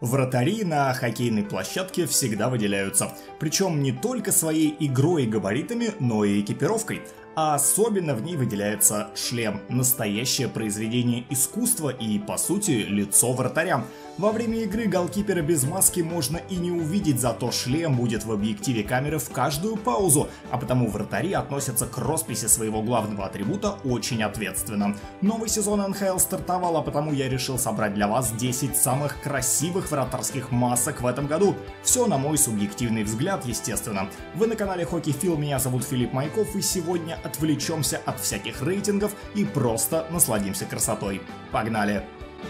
Вратари на хоккейной площадке всегда выделяются, причем не только своей игрой и габаритами, но и экипировкой. А особенно в ней выделяется шлем – настоящее произведение искусства и, по сути, лицо вратаря. Во время игры голкипера без маски можно и не увидеть, зато шлем будет в объективе камеры в каждую паузу, а потому вратари относятся к росписи своего главного атрибута очень ответственно. Новый сезон НХЛ стартовал, а потому я решил собрать для вас 10 самых красивых вратарских масок в этом году. Все на мой субъективный взгляд, естественно. Вы на канале Hockey Phil, меня зовут Филипп Майков, и сегодня отвлечемся от всяких рейтингов и просто насладимся красотой. Погнали!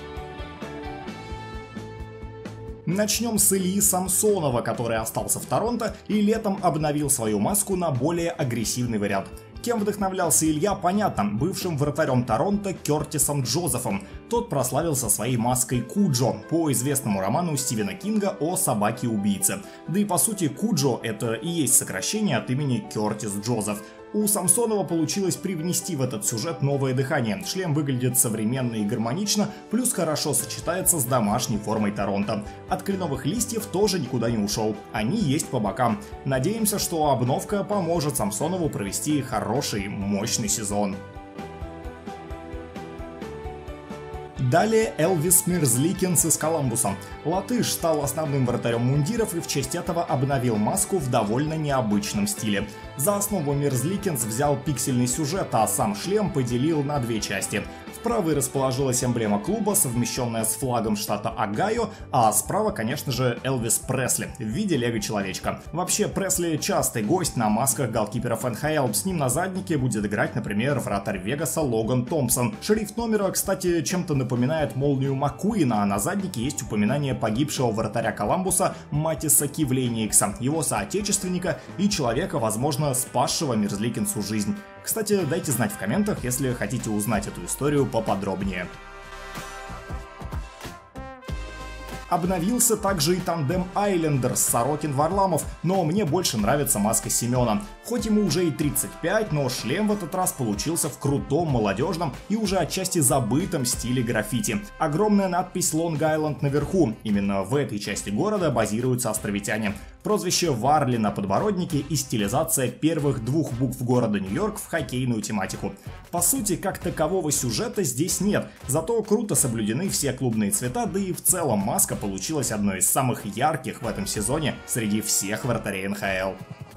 Начнем с Ильи Самсонова, который остался в Торонто и летом обновил свою маску на более агрессивный вариант. Кем вдохновлялся Илья, понятно, бывшим вратарем Торонто Кертисом Джозефом. Тот прославился своей маской Куджо по известному роману Стивена Кинга о собаке-убийце. Да и по сути Куджо это и есть сокращение от имени Кертис Джозеф. У Самсонова получилось привнести в этот сюжет новое дыхание. Шлем выглядит современно и гармонично, плюс хорошо сочетается с домашней формой Торонто. От кленовых листьев тоже никуда не ушел. Они есть по бокам. Надеемся, что обновка поможет Самсонову провести хороший, мощный сезон. Далее Элвис Мерзликинс из Коламбуса. Латыш стал основным вратарем мундиров и в честь этого обновил маску в довольно необычном стиле. За основу Мерзликинс взял пиксельный сюжет, а сам шлем поделил на две части. В правой расположилась эмблема клуба, совмещенная с флагом штата Огайо, а справа, конечно же, Элвис Пресли в виде лего-человечка. Вообще, Пресли частый гость на масках голкиперов НХЛ. С ним на заднике будет играть, например, вратарь Вегаса Логан Томпсон. Шрифт номера, кстати, чем-то напоминает молнию Маккуина, а на заднике есть упоминание погибшего вратаря Коламбуса Матиса Кивлейникса, его соотечественника и человека, возможно, спасшего Мерзликинсу жизнь. Кстати, дайте знать в комментах, если хотите узнать эту историю поподробнее. Обновился также и тандем Айлендерс Сорокин-Варламов, но мне больше нравится маска Семена. Хоть ему уже и 35, но шлем в этот раз получился в крутом, молодежном и уже отчасти забытом стиле граффити. Огромная надпись Long Island наверху, именно в этой части города базируются островитяне. Прозвище Варли на подбороднике и стилизация первых двух букв города Нью-Йорк в хоккейную тематику. По сути, как такового сюжета здесь нет, зато круто соблюдены все клубные цвета, да и в целом маска получилась одной из самых ярких в этом сезоне среди всех вратарей НХЛ.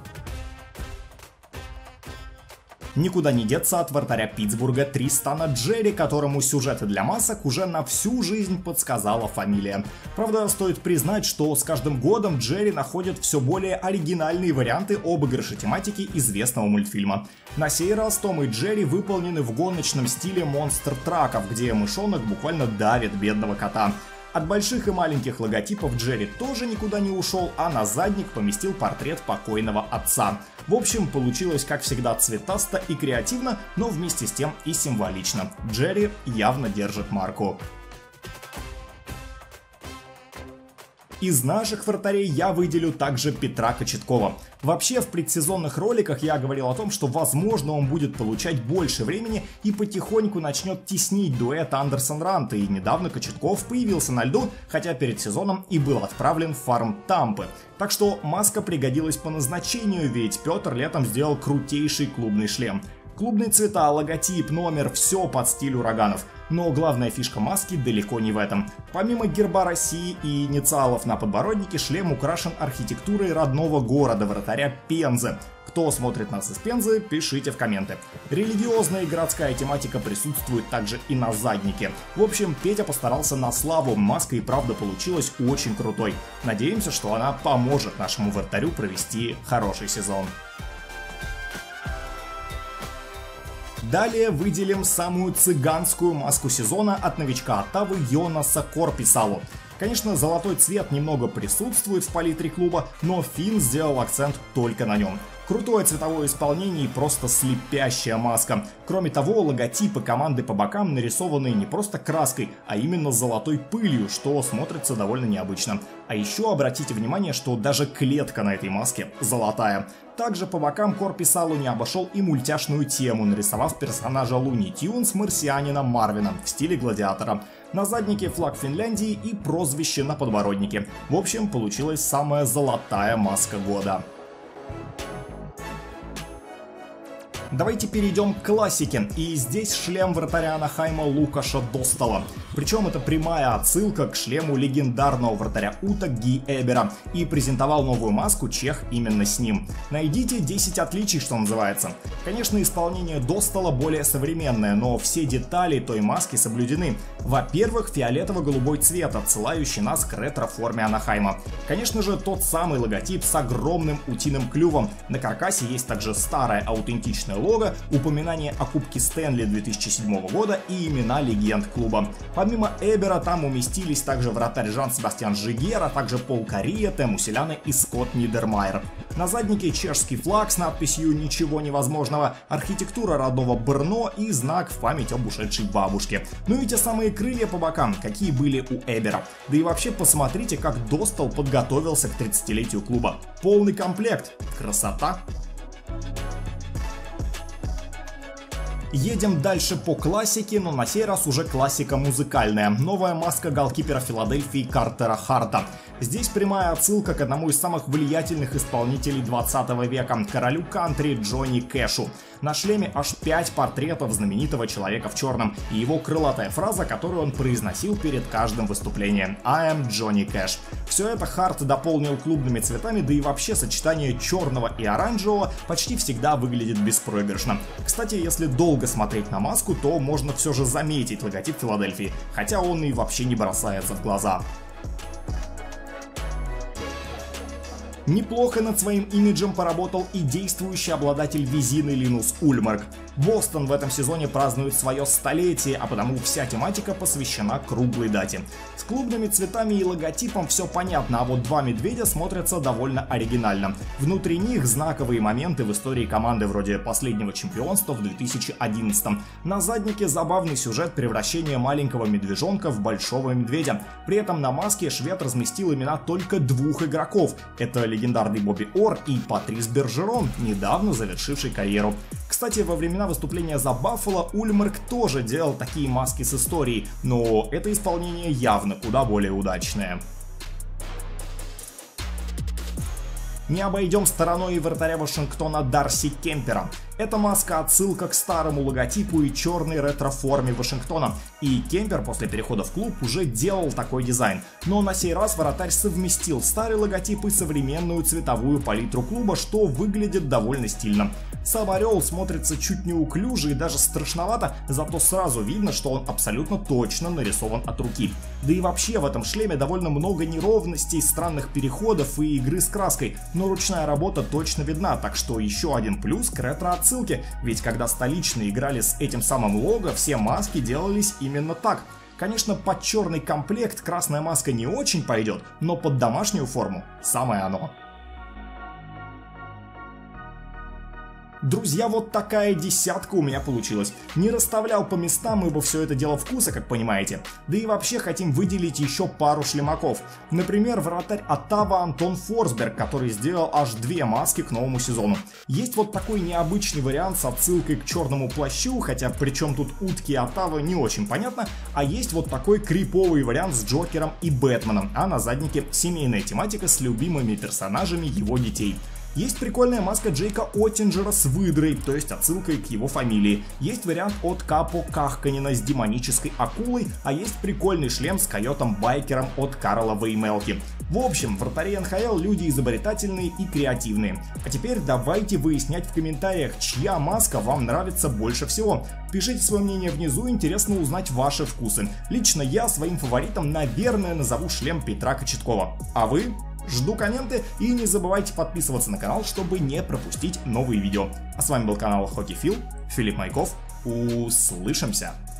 Никуда не деться от вратаря Питтсбурга Тристана Джерри, которому сюжеты для масок уже на всю жизнь подсказала фамилия. Правда, стоит признать, что с каждым годом Джерри находит все более оригинальные варианты обыгрыша тематики известного мультфильма. На сей раз Том и Джерри выполнены в гоночном стиле монстр-траков, где мышонок буквально давит бедного кота. От больших и маленьких логотипов Джерри тоже никуда не ушел, а на задник поместил портрет покойного отца. В общем, получилось как всегда цветасто и креативно, но вместе с тем и символично. Джерри явно держит марку. Из наших вратарей я выделю также Петра Кочеткова. Вообще, в предсезонных роликах я говорил о том, что возможно он будет получать больше времени и потихоньку начнет теснить дуэт Андерсон-Рант, и недавно Кочетков появился на льду, хотя перед сезоном и был отправлен в фарм Тампы. Так что маска пригодилась по назначению, ведь Петр летом сделал крутейший клубный шлем. Клубные цвета, логотип, номер – все под стиль ураганов. Но главная фишка маски далеко не в этом. Помимо герба России и инициалов на подбороднике, шлем украшен архитектурой родного города вратаря Пензы. Кто смотрит нас из Пензы, пишите в комменты. Религиозная и городская тематика присутствует также и на заднике. В общем, Петя постарался на славу, маска и правда получилась очень крутой. Надеемся, что она поможет нашему вратарю провести хороший сезон. Далее выделим самую цыганскую маску сезона от новичка Оттавы Йонаса Корписалу. Конечно, золотой цвет немного присутствует в палитре клуба, но Финн сделал акцент только на нем. Крутое цветовое исполнение и просто слепящая маска. Кроме того, логотипы команды по бокам нарисованы не просто краской, а именно золотой пылью, что смотрится довольно необычно. А еще обратите внимание, что даже клетка на этой маске золотая. Также по бокам Корписалу не обошел и мультяшную тему, нарисовав персонажа Луни Тюнс марсианина Марвина в стиле гладиатора. На заднике флаг Финляндии и прозвище на подбороднике. В общем, получилась самая золотая маска года. Давайте перейдем к классике, и здесь шлем вратаря Анахайма Лукаша Достала. Причем это прямая отсылка к шлему легендарного вратаря Ута Ги Эбера, и презентовал новую маску чех именно с ним. Найдите 10 отличий, что называется. Конечно, исполнение Достала более современное, но все детали той маски соблюдены. Во-первых, фиолетово-голубой цвет, отсылающий нас к ретро-форме Анахайма. Конечно же, тот самый логотип с огромным утиным клювом. На каркасе есть также старое аутентичное лого, упоминание о Кубке Стэнли 2007 года и имена легенд клуба. Помимо Эбера там уместились также вратарь Жан-Себастьян Жигер, а также Пол Кария, Тему Селяне и Скотт Нидермайер. На заднике чешский флаг с надписью «Ничего невозможного», архитектура родного Брно и знак в память об ушедшей бабушке. Ну и те самые крылья по бокам, какие были у Эбера. Да и вообще посмотрите, как Достал подготовился к 30-летию клуба. Полный комплект. Красота! Едем дальше по классике, но на сей раз уже классика музыкальная. Новая маска голкипера Филадельфии Картера Харта. Здесь прямая отсылка к одному из самых влиятельных исполнителей 20 века, королю кантри Джонни Кэшу. На шлеме аж 5 портретов знаменитого человека в черном и его крылатая фраза, которую он произносил перед каждым выступлением: «I am Johnny Cash». Все это Харт дополнил клубными цветами, да и вообще сочетание черного и оранжевого почти всегда выглядит беспроигрышно. Кстати, если долго смотреть на маску, то можно все же заметить логотип Филадельфии, хотя он и вообще не бросается в глаза. Неплохо над своим имиджем поработал и действующий обладатель визины Линус Ульмарк. Бостон в этом сезоне празднует свое столетие, а потому вся тематика посвящена круглой дате. С клубными цветами и логотипом все понятно, а вот два медведя смотрятся довольно оригинально. Внутри них знаковые моменты в истории команды вроде последнего чемпионства в 2011. На заднике забавный сюжет превращения маленького медвежонка в большого медведя. При этом на маске швед разместил имена только двух игроков. Это легендарный Бобби Орр и Патрис Бержерон, недавно завершивший карьеру. Кстати, во времена выступления за Баффало Ульмарк тоже делал такие маски с историей, но это исполнение явно куда более удачное. Не обойдем стороной и вратаря Вашингтона Дарси Кемпера. Эта маска отсылка к старому логотипу и черной ретро-форме Вашингтона. И Кемпер после перехода в клуб уже делал такой дизайн. Но на сей раз вратарь совместил старый логотип и современную цветовую палитру клуба, что выглядит довольно стильно. Сам орел смотрится чуть неуклюже и даже страшновато, зато сразу видно, что он абсолютно точно нарисован от руки. Да и вообще в этом шлеме довольно много неровностей, странных переходов и игры с краской, но ручная работа точно видна, так что еще один плюс к ретро-отсылке, ведь когда столичные играли с этим самым лого, все маски делались именно так. Конечно, под черный комплект красная маска не очень пойдет, но под домашнюю форму самое оно. Друзья, вот такая десятка у меня получилась. Не расставлял по местам, ибо все это дело вкуса, как понимаете. Да и вообще хотим выделить еще пару шлемаков. Например, вратарь Оттава Антон Форсберг, который сделал аж 2 маски к новому сезону. Есть вот такой необычный вариант с отсылкой к черному плащу, хотя причем тут утки и Оттава не очень понятно. А есть вот такой криповый вариант с Джокером и Бэтменом, а на заднике семейная тематика с любимыми персонажами его детей. Есть прикольная маска Джейка Оттинджера с выдрой, то есть отсылкой к его фамилии. Есть вариант от Капо Кахканина с демонической акулой, а есть прикольный шлем с койотом-байкером от Карла Веймелки. В общем, вратари НХЛ люди изобретательные и креативные. А теперь давайте выяснять в комментариях, чья маска вам нравится больше всего. Пишите свое мнение внизу, интересно узнать ваши вкусы. Лично я своим фаворитом, наверное, назову шлем Петра Кочеткова. А вы? Жду комменты и не забывайте подписываться на канал, чтобы не пропустить новые видео. А с вами был канал Hockey Phil, Филипп Майков. Услышимся!